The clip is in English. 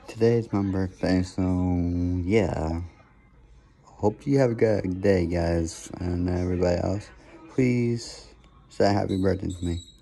Today's my birthday, so yeah. Hope you have a good day, guys, and everybody else. Please say happy birthday to me.